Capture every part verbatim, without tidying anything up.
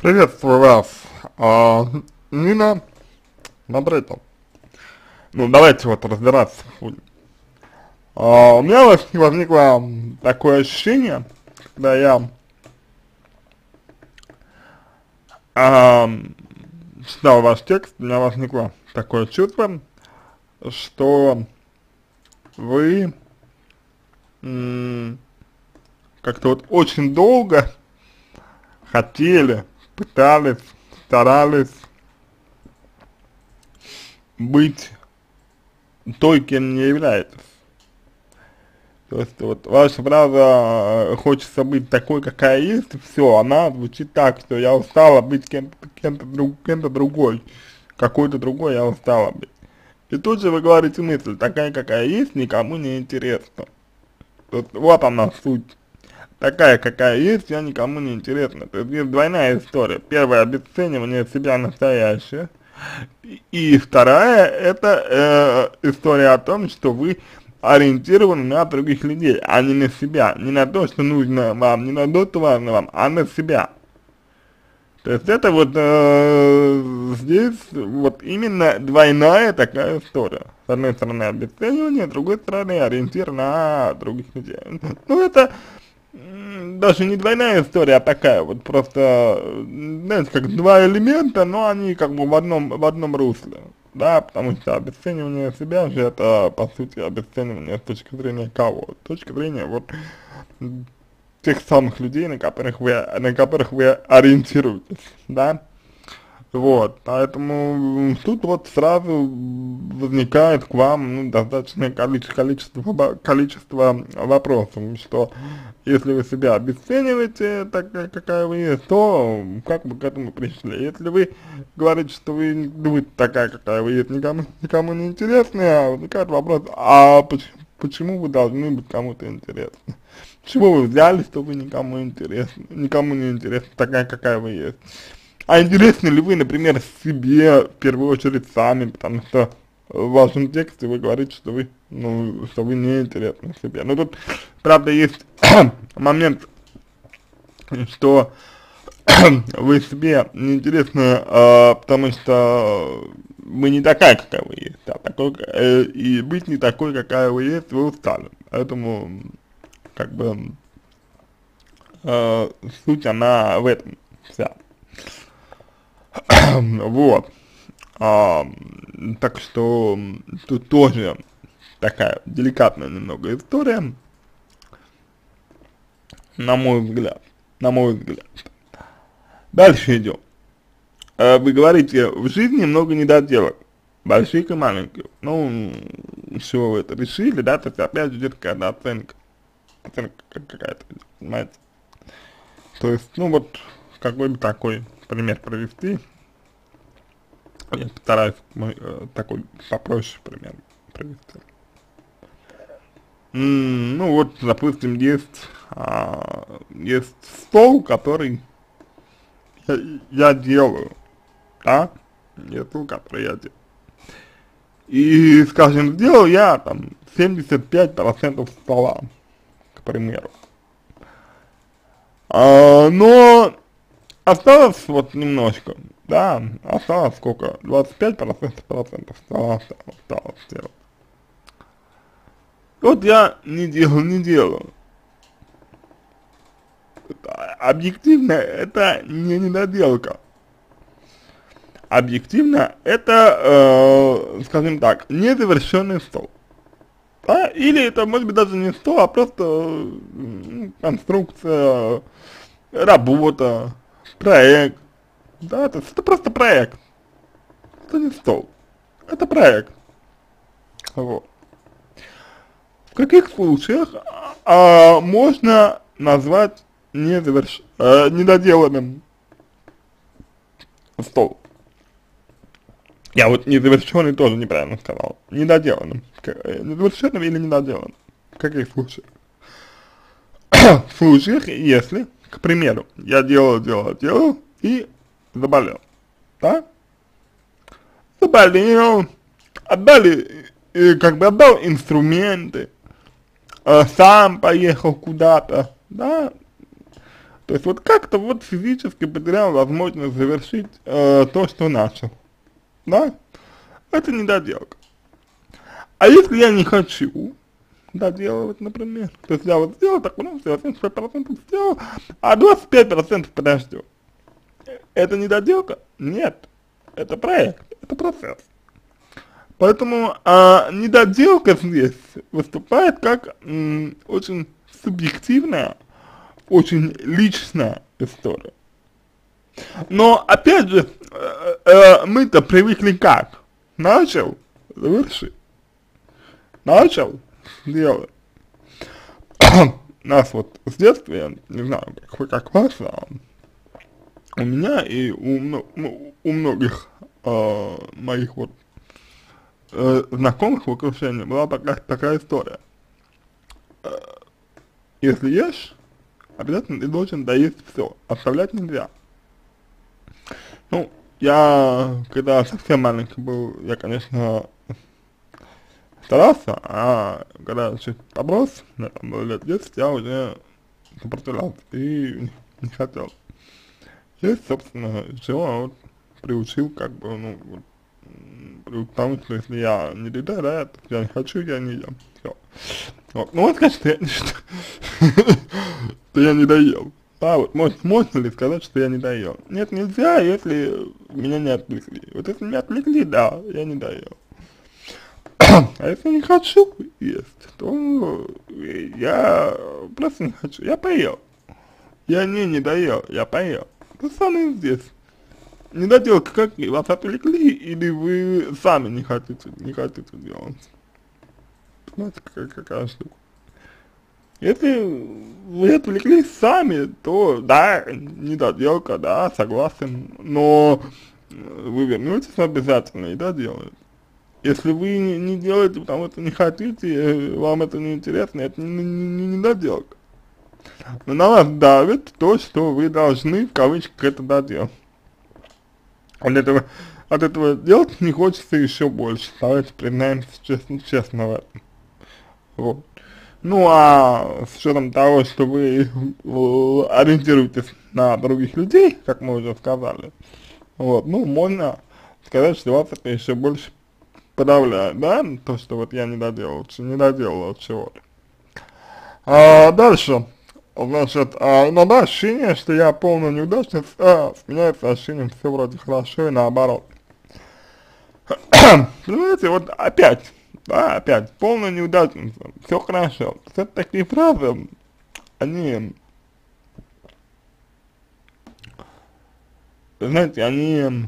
Приветствую вас, а, Нина. Смотрите, ну давайте вот разбираться будем. А, у меня воз- возникло такое ощущение, когда я а, читал ваш текст, у меня возникло такое чувство, что вы м, как-то вот очень долго хотели, пытались, старались быть той, кем не являетесь. То есть вот ваша фраза э, «хочется быть такой, какая есть», все, она звучит так, что я устала быть кем-то кем-то друг, кем-то другой, какой-то другой я устала быть. И тут же вы говорите мысль «такая, какая есть, никому не интересна». Вот, вот она суть. Такая, какая есть, я никому не интересна. То есть есть двойная история. Первое — обесценивание себя настоящее. И, и вторая — это э, история о том, что вы ориентированы на других людей, а не на себя, не на то, что нужно вам, не на то, что важно вам, а на себя. То есть это вот э, здесь вот именно двойная такая история. С одной стороны обесценивание, с другой стороны ориентир на других людей. Ну это м, даже не двойная история, а такая вот просто, м, знаете, как два элемента, но они как бы в одном, в одном русле. Да, потому что обесценивание себя же это, по сути, обесценивание с точки зрения кого? С точки зрения вот м, тех самых людей, на которых вы, на которых вы ориентируетесь, да? Вот, поэтому тут вот сразу возникает к вам ну, достаточное количество, количество, количество вопросов, что если вы себя обесцениваете, такая какая вы есть, то как вы к этому пришли? Если вы говорите, что вы, вы такая какая вы есть, никому, никому не интересны, возникает вопрос, а почему, почему вы должны быть кому-то интересны? Чего вы взяли, что вы никому интересны, никому не интересны, такая какая вы есть? А интересны ли вы, например, себе, в первую очередь, сами, потому что в вашем тексте вы говорите, что вы, ну, что вы не интересны себе. Но тут, правда, есть момент, что вы себе не интересны, э, потому что вы не такая, какая вы есть, а такой, э, и быть не такой, какая вы есть, вы устали. Поэтому, как бы, э, суть она в этом вся. Вот. А, так что тут тоже такая деликатная немного история, на мой взгляд, на мой взгляд. Дальше идем. А, вы говорите, в жизни много недоделок, больших и маленьких. Ну, с чего вы это решили, да, то есть опять идет какая-то оценка, оценка какая-то, понимаете. То есть, ну вот, какой бы такой пример провести. Я постараюсь мой, э, такой попроще пример провести. М, ну вот, допустим, есть, а, есть стол, который я, я делаю, да, есть стол, который я делаю. И, скажем, сделал я там семьдесят пять процентов стола, к примеру. А, но осталось вот немножко, да, осталось сколько, двадцать пять процентов, процентов стола осталось, осталось сделать. Вот я не делаю, не делаю. Объективно это не недоделка. Объективно это, э, скажем так, незавершенный стол. Да? Или это может быть даже не стол, а просто э, конструкция, работа, проект. Да, то есть это просто проект. Это не стол. Это проект. Вот. В каких случаях а, можно назвать незаверш... э, недоделанным стол? Я вот незавершенный тоже неправильно сказал. Недоделанным. Незавершенным или недоделанным. В каких случаях? В случаях, если, к примеру, я делал, делал, делал и заболел. Да? Заболел, отдали, э, как бы отдал инструменты, э, сам поехал куда-то, да, То есть вот как-то вот физически потерял возможность завершить э, то, что начал, да, это недоделка. А если я не хочу доделывать, например, то есть я вот сделал так, ну все, семьдесят пять процентов сделал, а двадцать пять процентов подождет. Это недоделка? Нет, это проект, это процесс. Поэтому а, недоделка здесь выступает как м, очень субъективная, очень личная история. Но опять же, э, э, мы-то привыкли как? Начал, заверши. Начал, сделай. Нас вот с детства, я не знаю, как, как вас, а у меня и у, у многих э, моих вот э, знакомых в окружении была такая, такая история. Э, если ешь, обязательно ты должен доесть все, оставлять нельзя. Ну, я, когда совсем маленький был, я, конечно, старался, а когда чуть подрос, мне там было лет десять, я уже сопротивлялся и не, не хотел. И, собственно, чего вот приучил, как бы, ну, вот, привык к тому, что если я не доедаю, да, то я не хочу, я не ем, все. Вот, ну, вот сказать, что я, что я не доел. Да, вот, может, можно ли сказать, что я не доел? Нет, нельзя, если меня не отвлекли. Вот если меня отвлекли, да, я не доел. А если не хочу есть, то я просто не хочу, я поел. Я не, не доел, я поел. То самое здесь. Недоделка какие, вас отвлекли, или вы сами не хотите, не хотите делать. Понимаете, какая, какая штука. Если вы отвлеклись сами, то да, недоделка, да, согласен, но вы вернетесь обязательно и доделаете. Если вы не, не делаете, потому что не хотите, вам это не интересно, это не, не, не недоделка. Но на вас давит то, что вы должны, в кавычках, это доделать. От этого, от этого делать не хочется еще больше, давайте признаемся честно, честно в этом. Вот. Ну а с учетом того, что вы э, ориентируетесь на других людей, как мы уже сказали, вот, ну можно сказать, что вас это еще больше подавляет, да, то, что вот я не доделал, не доделал чего-то. А дальше, значит, а, иногда ощущение, что я полный неудачник, а, сменяется ощущением все вроде хорошо и наоборот. Понимаете, вот опять, да, опять, полная неудачница, все хорошо. Это такие фразы, они, знаете, они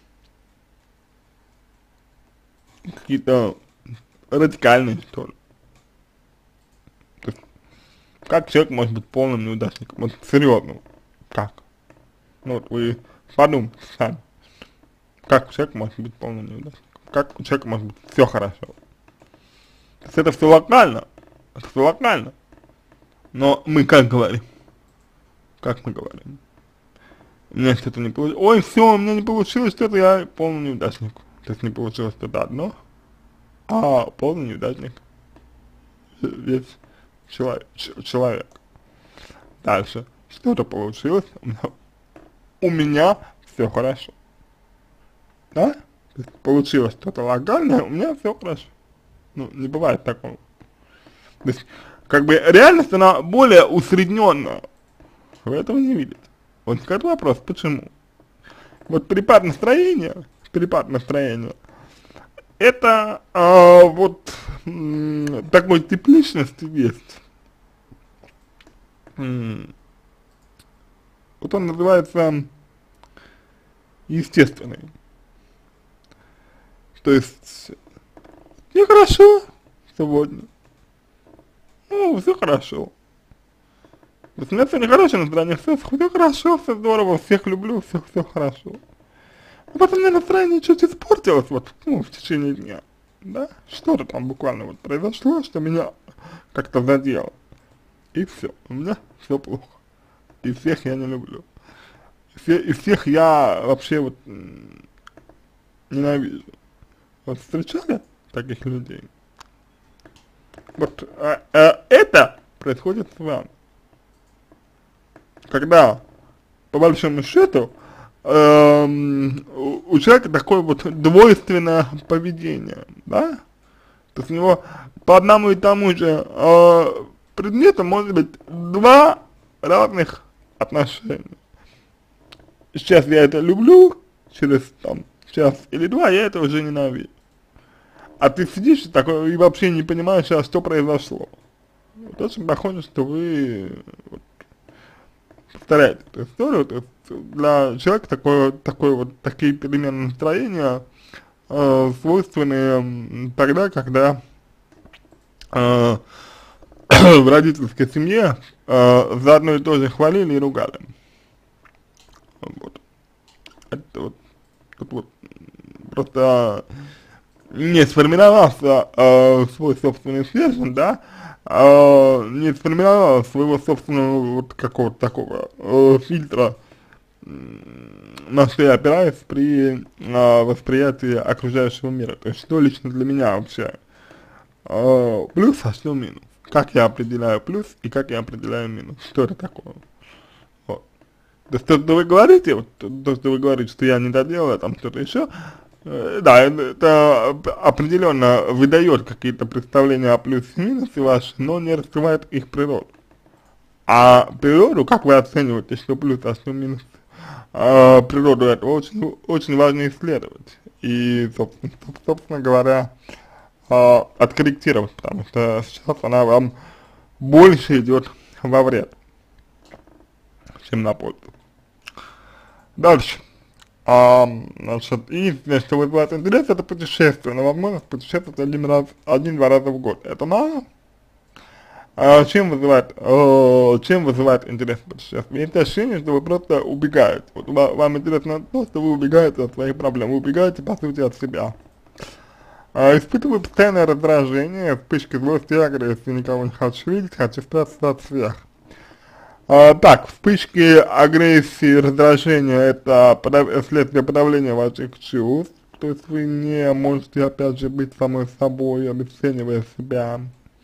какие-то радикальные, что ли. То есть, как человек может быть полным неудачником? Вот серьезно, как? Ну вот вы подумайте сами, как человек может быть полным неудачником? Как у человека может быть все хорошо? То есть это все локально, это все локально. Но мы как говорим? Как мы говорим? У меня что-то не получилось. Ой, все, у меня не получилось что-то, я полный неудачник. То есть не получилось что-то одно, а полный неудачник. Весь человек. человек. Дальше. Что-то получилось, у меня, у меня все хорошо. Да? То есть получилось что-то локальное, у меня все хорошо. Ну, не бывает такого. То есть, как бы реальность, она более усредненная. Вы этого не видите. Вот скажет вопрос, почему? Вот перепад настроения, перепад настроения, это а, вот м, такой тип личности есть. М, вот он называется естественный. То есть, мне хорошо сегодня. Ну, все хорошо. Вот у меня сегодня хорошее настроение, все, все хорошо, все здорово, всех люблю, все, все хорошо. А потом у меня настроение чуть испортилось вот, ну, в течение дня, да, что-то там буквально вот произошло, что меня как-то задело. И все, у меня все плохо. И всех я не люблю. И, все, и всех я вообще вот ненавижу. Вот встречали таких людей? Вот а, а это происходит с вами. когда, по большому счету, эм, у, у человека такое вот двойственное поведение, да, то есть у него по одному и тому же э, предмету может быть два разных отношения. Сейчас я это люблю, через там час или два я это уже ненавижу. А ты сидишь такой и вообще не понимаешь, а что произошло. Вот очень похоже, что вы вот, повторяете эту историю, то есть для человека такое, такое вот, такие перемены настроения э, свойственны м, тогда, когда э, в родительской семье э, за одно и то же хвалили и ругали. Вот. Это вот, тут вот просто не сформировался э, свой собственный стержень, да, э, не сформировал своего собственного вот какого-то такого э, фильтра, на что я опираюсь при э, восприятии окружающего мира. То есть, что лично для меня вообще э, плюс, а что минус. Как я определяю плюс и как я определяю минус. Что это такое? Вот. То есть, то, что вы говорите, вот, то, что вы говорите, что я не доделал, там что-то еще, э, да, это определенно выдает какие-то представления о плюсе и минусе ваши, но не раскрывает их природу. А природу, как вы оцениваете, что плюс, а что минус? Uh, природу этого очень, очень важно исследовать и, собственно, собственно говоря, uh, откорректировать, потому что сейчас она вам больше идет во вред, чем на пользу. Дальше. Uh, значит, единственное, что вызывает интерес, это путешествие, но возможность путешествовать один раз, один-два раза в год. Это мало? А чем вызывает, э, чем вызывает интерес путешествия? Есть ощущение, что вы просто убегаете. Вот вам интересно то, что вы убегаете от своих проблем, вы убегаете, по сути, от себя. А, испытываю постоянное раздражение, вспышки злости и агрессии, никого не хочу видеть, хочу спрятаться от всех. А, так, вспышки агрессии, раздражения — это подав следствие подавления ваших чувств, то есть вы не можете, опять же, быть самой собой, обесценивая себя.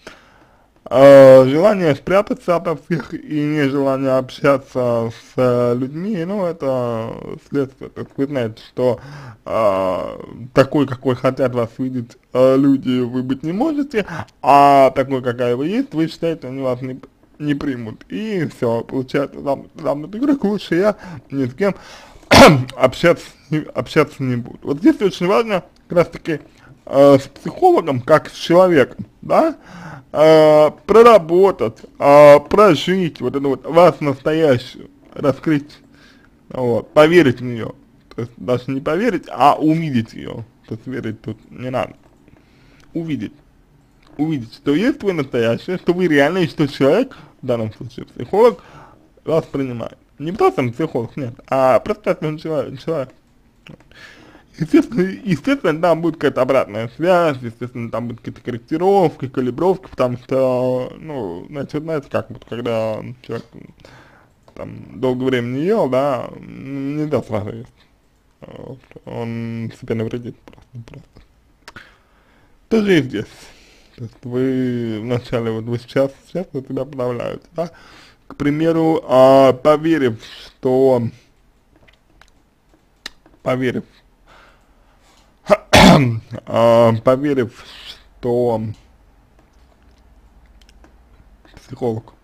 Uh, желание спрятаться ото всех и нежелание общаться с uh, людьми, ну, это следствие. То есть вы знаете, что uh, такой, какой хотят вас видеть uh, люди, вы быть не можете, а такой, какая вы есть, вы считаете, они вас не, не примут. И все, получается, там, там этот игрок, лучше я ни с кем общаться, общаться не буду. Вот здесь очень важно как раз таки uh, с психологом, как с человеком, да, Uh, проработать, uh, прожить вот эту вот вас настоящую, раскрыть, вот, поверить в нее, то есть даже не поверить, а увидеть ее, то есть верить тут не надо, увидеть, увидеть, что есть вы настоящее, что вы реальный, что человек, в данном случае психолог, вас принимает, не просто психолог, нет, а просто человек, человек. Естественно, естественно, там будет какая-то обратная связь, естественно, там будут какие-то корректировки, калибровки, потому что, ну, знаете, знаете, как вот, когда человек там долгое время не ел, да, нельзя сразу есть, вот, он себе навредит просто, просто. Тоже и здесь, то есть вы вначале, вот вы сейчас, сейчас вы себя подавляете, да, к примеру, а, поверив, что, поверив, Uh, поверив, что психолог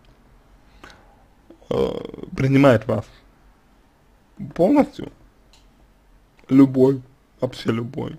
uh, принимает вас полностью, любой, вообще любой,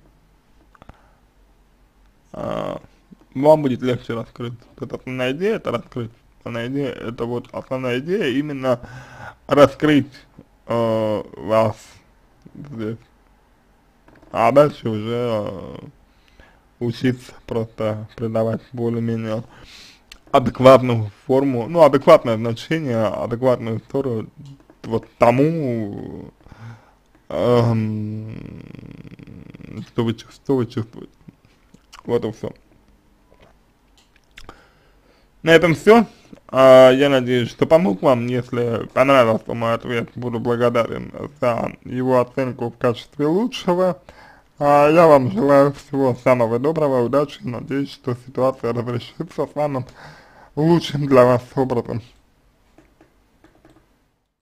uh, вам будет легче раскрыть. Это основная идея, это раскрыть. Основная идея, это вот основная идея именно раскрыть uh, вас здесь. А дальше уже э, учиться просто придавать более-менее адекватную форму, ну, адекватное значение, адекватную историю вот тому, э, что, вы, что вы чувствуете. Вот и все. На этом все. Uh, я надеюсь, что помог вам. Если понравился мой ответ, буду благодарен за его оценку в качестве лучшего. Uh, я вам желаю всего самого доброго, удачи. Надеюсь, что ситуация разрешится самым лучшим для вас образом.